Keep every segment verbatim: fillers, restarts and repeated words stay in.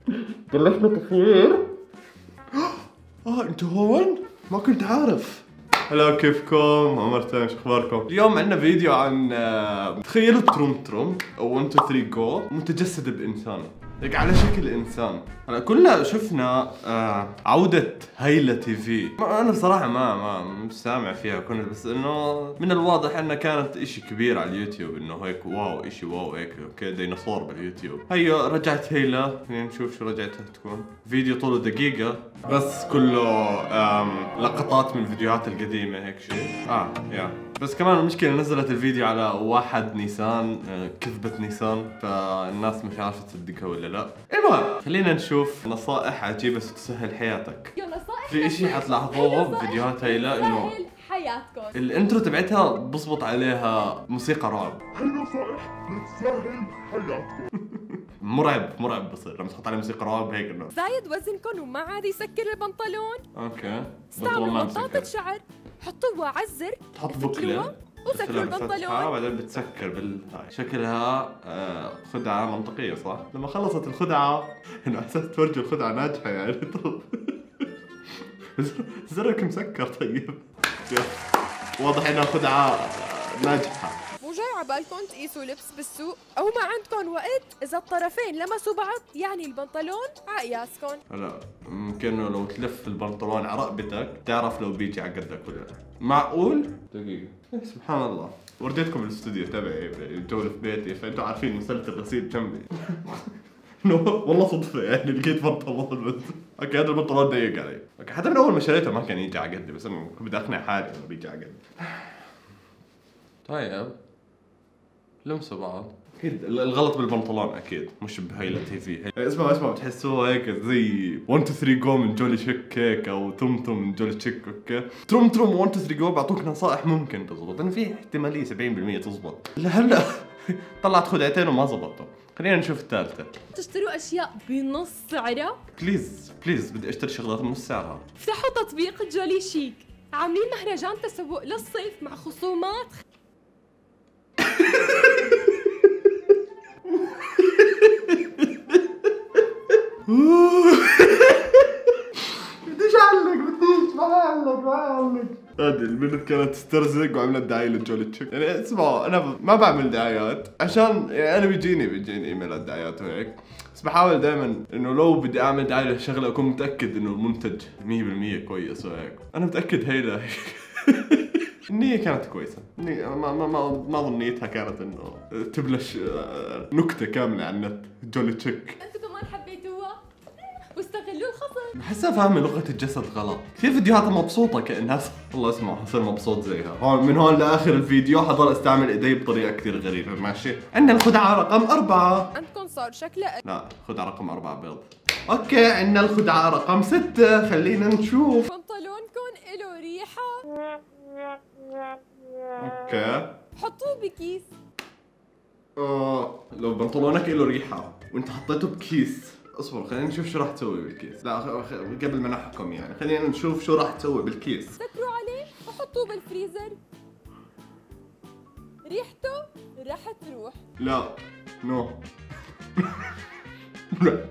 بلشنا تصوير. اه انتوا هون؟ ما كنت عارف. هلا كيفكم؟ عمرتين شو اخباركم؟ اليوم عندنا فيديو عن تخيلوا تروم تروم او واحد اثنين ثلاثة جو متجسد بانسان، هيك على شكل انسان. هلا كلنا شفنا آه عودة هيلا تي في. انا بصراحة ما ما مش سامع فيها كنت، بس انه من الواضح انها كانت اشي كبير على اليوتيوب، انه هيك واو اشي واو هيك اوكي ديناصور باليوتيوب. هيو رجعت هيلا، خلينا نشوف شو رجعتها تكون. فيديو طوله دقيقة بس كله لقطات من الفيديوهات القديمة هيك شيء. اه يا بس كمان المشكلة نزلت الفيديو على واحد نيسان، كذبة نيسان، فالناس مش عارفة تصدقها ولا لا. المهم خلينا نشوف نصائح عجيبة ستسهل حياتك. في اشي حتلاحظوه بفيديوهات هيلا انه حياتكم الانترو تبعتها بزبط عليها موسيقى رعب. هاي نصائح لتسهل حياتكم. مرعب مرعب بصير لما تحط عليه موسيقى رعب هيك انه زايد وزنكم وما عاد يسكر البنطلون. اوكي استعملوا بطاطة شعر، حطوها على الزر، تحط بوكلة وسكروا البنطلون بعدين بتسكر بالهاي. شكلها آه خدعة منطقية صح؟ لما خلصت الخدعة انه احسست تفرجوا الخدعة ناجحة يعني. طب زرك مسكر طيب. واضح انها خدعة ناجحة. مو جاي عبالكم تقيسوا لبس بالسوق او ما عندكم وقت؟ اذا الطرفين لمسوا بعض يعني البنطلون عقياسكم. هلا ممكن لو تلف البنطلون على رقبتك تعرف لو بيجي على قدك ولا لا. معقول؟ دقيقة سبحان الله. ورجيتكم الاستوديو تبعي جولة في بيتي، فانتوا عارفين مسألة الغسيل جنبي. والله صدفة يعني لقيت بنطلون بس. اوكي هذا البنطلون ضيق علي. اوكي حتى من اول ما شريته ما كان يجي على قدي، بس انه بدي اقنع حالي انه بيجي على قدي. طيب لمسوا بعض. اكيد الغلط بالبنطلون اكيد مش بهيلا تي في. اسمع اسمع بتحسوها هيك زي واحد اثنين ثلاثة جو من جولي شيك هيك، او تروم تروم من جولي شيك. اوكي تروم تروم واحد اثنين ثلاثة جو بيعطوك نصائح ممكن تزبط، لانه في احتماليه سبعين بالمية تزبط. لهلا طلعت خدعتين وما زبطوا. خلينا نشوف الثالثه. تشتروا اشياء بنص سعرها؟ بليز بليز بدي اشتري شغلات بنص سعرها. افتحوا تطبيق جولي شيك، عاملين مهرجان تسوق للصيف مع خصومات. بديش اعلق بديش ما اعلق ما اعلق. هذه البنت كانت تسترزق وعملت دعاية للجولي تشيك. يعني اسمعوا انا ما بعمل دعايات عشان يعني انا بيجيني بيجيني ايميلات دعايات وهيك، بس بحاول دائما انه لو بدي اعمل دعاية لشغله اكون متاكد انه المنتج مية بالمية كويس وهيك. انا متاكد هيدا النية كانت كويسة. ما ما ما ما اظن نيتها كانت انه تبلش نكتة كاملة عن النت جولي تشيك. انتوا كمان حبيتوها واستغلوا الخصم. بحسها فاهمة لغة الجسد غلط. كثير فيديوهاتها مبسوطة كأنها والله اسمع حصير مبسوط زيها. هون من هون لآخر الفيديو حضل استعمل ايدي بطريقة كثير غريبة. ماشي عندنا الخدعة رقم أربعة. عندكم صار شكلها لا خدعة رقم أربعة بيض. اوكي عندنا الخدعة رقم ستة، خلينا نشوف. بنطلونكم إله ريحة. اوكي حطوه بكيس. آه لو بنطلونك له ريحة وانت حطيته بكيس، اصبر خلينا نشوف شو راح تسوي بالكيس. لا قبل ما نحكم يعني خلينا نشوف شو راح تسوي بالكيس. سكروا عليه وحطوه بالفريزر، ريحته راح تروح. لا نو لا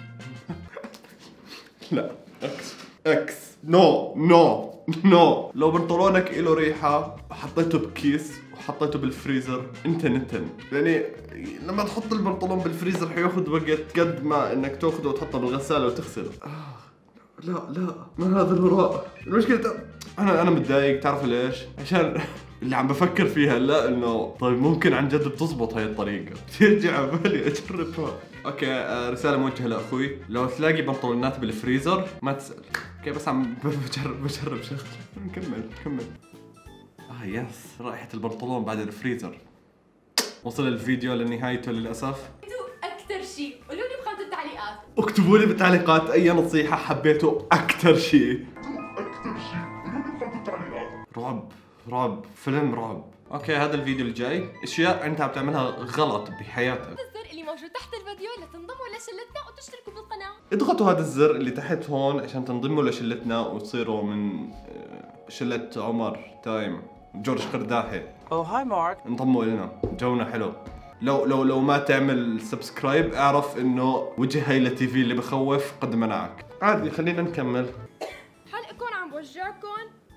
لا اكس اكس نو نو نو. لو بنطلونك له ريحة وحطيته بكيس وحطيته بالفريزر انت نتن. يعني لما تحط البنطلون بالفريزر حياخذ وقت قد ما انك تاخذه وتحطه بالغسالة وتغسله. آه لا لا ما هذا الهراء. المشكلة انا انا متضايق تعرف ليش؟ عشان اللي عم بفكر فيها هلا انه طيب ممكن عن جد بتزبط هاي الطريقة. ترجع على بالي اجربها. اوكي آه رسالة موجهة لاخوي، لو تلاقي بنطلونات بالفريزر ما تسأل. اوكي بس عم بجرب بجرب شغله. نكمل نكمل. اه يس رائحة البنطلون بعد الفريزر. وصل الفيديو لنهايته للأسف. أكثر شيء قولوا لي بخانة التعليقات. اكتبوا لي بالتعليقات أي نصيحة حبيتوا أكثر شيء. أكثر شيء قولوا لي بخانة التعليقات. رعب رعب فيلم رعب. اوكي هذا الفيديو الجاي اشياء انت عم تعملها غلط بحياتك. الزر اللي موجود تحت الفيديو لتنضموا لشلتنا وتشتركوا بالقناة. اضغطوا هذا الزر اللي تحت هون عشان تنضموا لشلتنا وتصيروا من شلة عمر تايم جورج قرداحي. Oh hi Mark. انضموا لنا جونا حلو. لو لو لو ما تعمل سبسكرايب اعرف انه وجه هيلا تي في اللي بخوف قد منعك. عادي خلينا نكمل. حلقكم عم بوجعكم.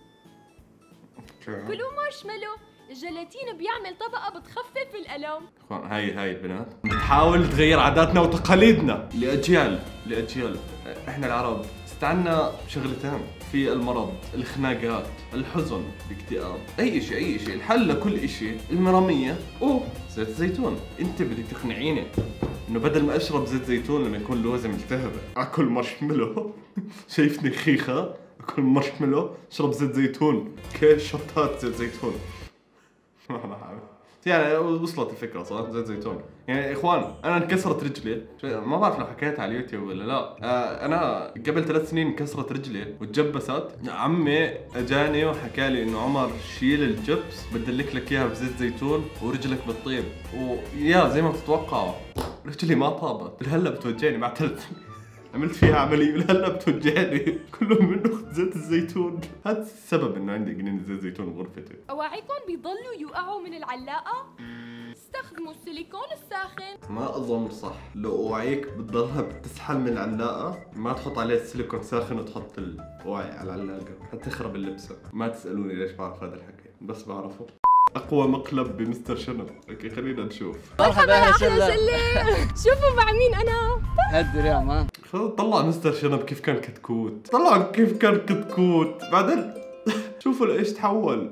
كلوا مارشميلو، الجيلاتين بيعمل طبقة بتخفف الألم. هاي هاي البنات بتحاول تغير عاداتنا وتقاليدنا لأجيال لأجيال. احنا العرب استعنا شغلتين في المرض، الخناقات، الحزن، الاكتئاب، اي شيء اي شيء. الحل لكل شيء المرامية او زيت زيتون. انت بدك تقنعيني انه بدل ما اشرب زيت زيتون لما يكون لوزة ملتهبة اكل مارشميلو شايفني خيخة اكل مارشميلو اشرب زيت زيتون كيف شطات زيت زيتون. ما بعرف يعني وصلت الفكرة صح؟ زيت زيتون. يعني اخوان انا انكسرت رجلي، ما بعرف لو حكيت على اليوتيوب ولا لا. آه انا قبل ثلاث سنين انكسرت رجلي وتجبست. عمي اجاني وحكى لي انه عمر شيل الجبس بدلك لك اياها بزيت زيتون ورجلك بتطيب. ويا زي ما بتتوقعوا رجلي ما طابت، بالهلا بتوجعني مع ثلاث سنين. عملت فيها عملية بالهلا بتوجعني كلهم من اخت زيت الزيتون. هذا السبب انه عندي جنين زيت زيتون بغرفتي. أواعيكم بيضلوا يوقعوا من العلاقة؟ استخدموا السيليكون الساخن. ما اظن صح، لو اوعيك بتضلها بتسحل من العلاقة ما تحط عليه السيليكون ساخن وتحط الوعي على العلاقة حتخرب اللبسة. ما تسألوني ليش بعرف هذا الحكي بس بعرفه. اقوى مقلب بمستر شنب. اوكي خلينا نشوف. مرحبا يا شلة. شوفوا مع مين انا. هدي اليوم ها. طلع مستر شنب كيف كان كتكوت، طلع كيف كان كتكوت بعدين شوفوا لايش تحول.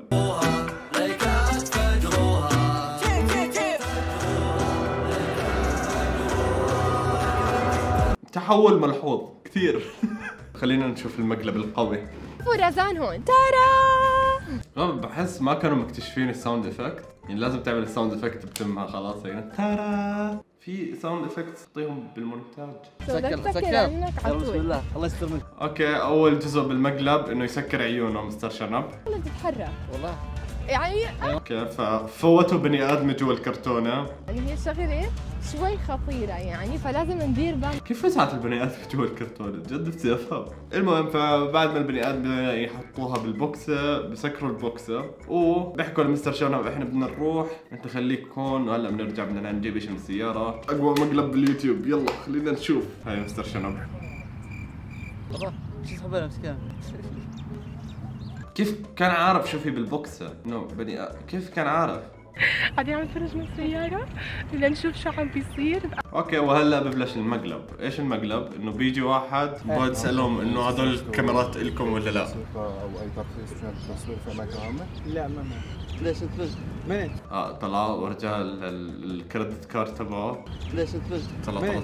تحول ملحوظ كثير. خلينا نشوف المقلب القوي. ورزان هون تارا. بحس ما كانوا مكتشفين الساوند افكت، يعني لازم تعمل الساوند افكت بتمها خلاص هنا تارا. في ساوند افكت تعطيهم بالمونتاج. سكر سكر بسم الله الله يستر منك. اوكي اول جزء بالمقلب انه يسكر عيونه مستر شنب. ولا تتحرك والله يعني. اوكي ففوتوا بني ادم جوا الكرتونه. يعني هي الشغله شوي خطيره يعني فلازم ندير بالنا. كيف فزعت البني ادم جوا الكرتونه؟ جد بدي افهم. المهم فبعد ما البني ادم يحطوها بالبوكسه بسكروا البوكسه وبيحكوا لمستر شنب احنا بدنا نروح انت خليك هون وهلا بنرجع بدنا نجيب شيء من السياره. اقوى مقلب باليوتيوب يلا خلينا نشوف. هاي مستر شنب. الله شو صحبنا مسكين. كيف كان عارف شو في بالبوكسه؟ انه بني آ... كيف كان عارف؟ قاعدين عم نتفرج من السياره بدنا نشوف شو عم بيصير. اوكي وهلا ببلش المقلب. ايش المقلب؟ انه بيجي واحد بقعد يسالهم انه هدول الكاميرات الكم ولا لا؟ او اي ترخيص مشان التصوير في اماكن عامه؟ لا ما ما ليش انت فزت؟ من انت؟ اه طلع ورجع الكريدت كارد تبعه. ليش انت فزت؟ طلع طلع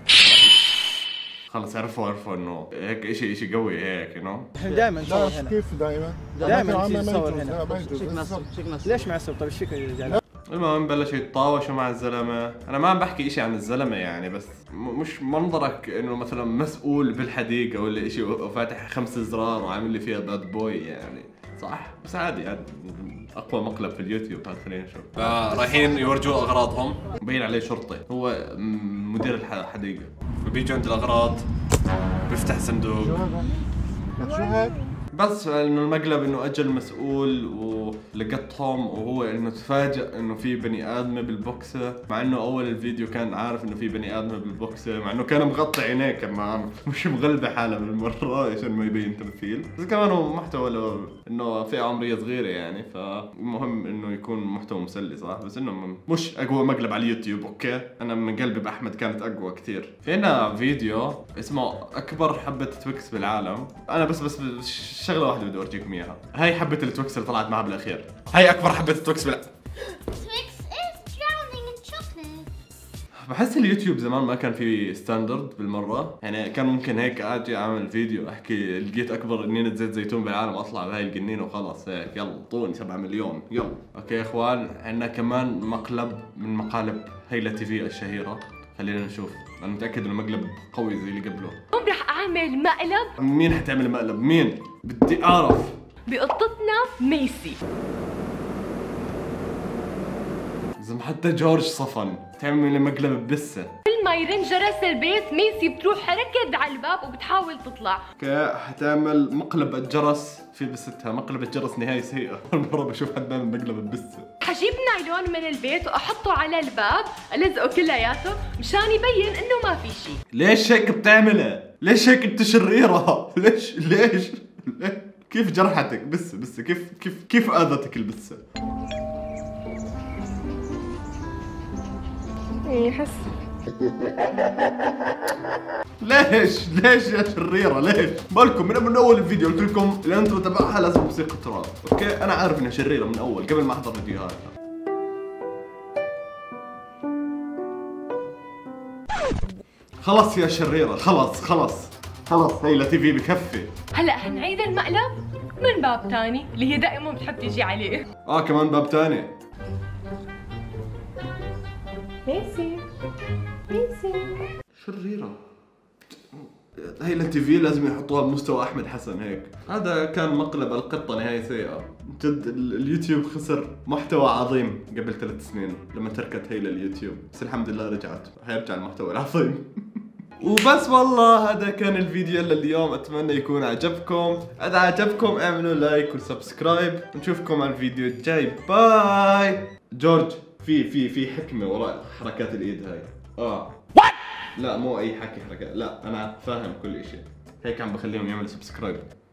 خلص عرفوا عرفوا انه هيك شيء شيء قوي هيك انه احنا دائما نصور لا هنا. كيف دائما؟ دائما نصور هنا. لا ما يجوز. شيك نصب شيك نصب. ليش معصب؟ طيب ايش فيك يعني؟ المهم بلشوا يتطاوشوا مع الزلمه. انا ما عم بحكي شيء عن الزلمه يعني بس مش منظرك انه مثلا مسؤول بالحديقه ولا شيء وفاتح خمس زرار وعامل لي فيها باد بوي يعني صح؟ بس عادي عادي اقوى مقلب في اليوتيوب هذا. خلينا نشوف. فرايحين يورجوا اغراضهم مبين عليه شرطي هو مدير الحديقه فبيجوا عند الاغراض بيفتح صندوق. شو هيك؟ بس انه المقلب انه اجى المسؤول ولقطهم وهو انه تفاجأ انه في بني ادمه بالبوكسه مع انه اول الفيديو كان عارف انه في بني ادمه بالبوكسه مع انه كان مغطي عينيه كمان مش مغلبه حاله بالمره عشان ما يبين تمثيل. بس كمان هو محتوى لو انه فئه عمريه صغيره يعني فمهم انه يكون محتوى مسلي صح. بس انه مش اقوى مقلب على اليوتيوب. اوكي انا من قلبي باحمد كانت اقوى كثير. فينا فيديو اسمه اكبر حبه تويكس بالعالم. انا بس بس شغله واحده بدي اورجيكم اياها. هاي حبه التويكس اللي طلعت معها بالاخير. هاي اكبر حبه تويكس بالعالم. Twix is drowning in chocolate. بحس اليوتيوب زمان ما كان في ستاندرد بالمره يعني كان ممكن هيك اجي اعمل فيديو احكي لقيت اكبر قنينه زيت زيتون بالعالم اطلع بهاي القنينه وخلاص هيك يلا طوني سبعة مليون يلا. اوكي يا اخوان عندنا كمان مقلب من مقالب هيلا تي في الشهيره. خلينا نشوف. انا متاكد انه مقلب قوي زي اللي قبله. اليوم رح اعمل مقلب. مين حتعمل مقلب؟ مين؟ بدي اعرف. بقطتنا ميسي. زي حتى جورج صفن تعمل مقلب ببسه. من ما يرن جرس البيت ميسي بتروح حركة على الباب وبتحاول تطلع. اوكي حتعمل مقلبة جرس في بستها، مقلبة جرس نهاية سيئة. أول مرة بشوف حد بيعمل مقلبة بسة. حجيب نايلون من البيت واحطه على الباب، الزقه كلياته مشان يبين انه ما في شيء. ليش هيك بتعملها؟ ليش هيك انت شريرة؟ ليش ليش؟ ليش؟ كيف جرحتك بسة بسة؟ كيف كيف كيف اذتك البسة؟ يحس ليش ليش يا شريرة ليش؟ بالكم من من اول الفيديو قلت لكم الانترو تبعها لازم موسيقى تراب، اوكي؟ انا عارف انها شريرة من اول قبل ما احضر فيديوهاتها. خلص يا شريرة خلص خلص خلص هي تي في بكفي. هلا حنعيد المقلب من باب تاني اللي هي دائما بتحب تيجي عليه. اه كمان باب تاني. ميسي ميسي شريرة. هي التي في لازم يحطوها بمستوى احمد حسن هيك. هذا كان مقلب القطة نهاية سيئة. جد اليوتيوب خسر محتوى عظيم قبل ثلاث سنين لما تركت هيلا اليوتيوب، بس الحمد لله رجعت، حيرجع المحتوى العظيم. وبس والله هذا كان الفيديو لليوم، اتمنى يكون عجبكم. اذا عجبكم اعملوا لايك وسبسكرايب، نشوفكم على الفيديو الجاي. باي. جورج في في في حكمة وراء حركات الايد هاي. اه لا مو اي حكي حركات، لا انا فاهم كل اشي، هيك عم بخليهم يعملوا سبسكرايب.